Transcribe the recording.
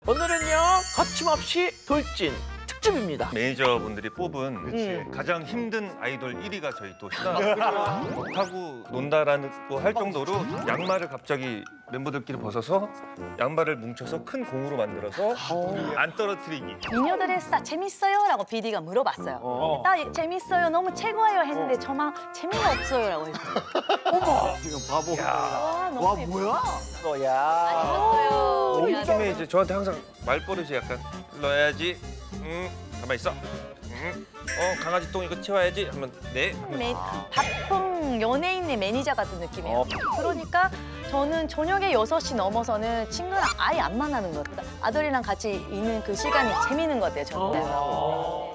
오늘은요 거침없이 돌진 특집입니다. 매니저분들이 뽑은 가장 힘든 아이돌 1위가 저희 또 하고 논다라고 할 정도로 양말을 갑자기 멤버들끼리 벗어서 양말을 뭉쳐서 큰 공으로 만들어서 안 떨어뜨리기. 미녀들의 스타 재밌어요? 라고 BD가 물어봤어요. 나 재밌어요, 너무 최고예요 했는데 저만 재미가 없어요 라고 했어요. 지금 바보. 와, 너무 와 예뻐. 뭐야? 예뻤어요. 우리 아들. 요즘에 이제 저한테 항상 말버릇이 약간 넣어야지. 가만 있어. 강아지 똥 이거 치워야지. 하면 네. 바쁜 연예인의 매니저 같은 느낌이에요. 그러니까 저는 저녁에 6시 넘어서는 친구랑 아예 안 만나는 것 같아요. 아들이랑 같이 있는 그 시간이 재밌는 것 같아요, 저는.